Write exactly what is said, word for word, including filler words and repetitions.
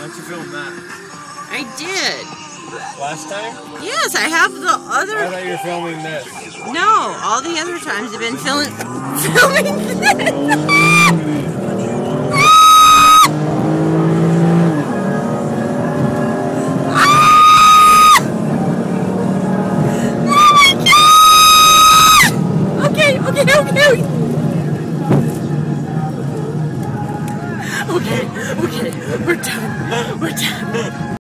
don't you film that? I did. Last time? Yes, I have the other... I thought you were filming this. No, all the other times I've been film filming this.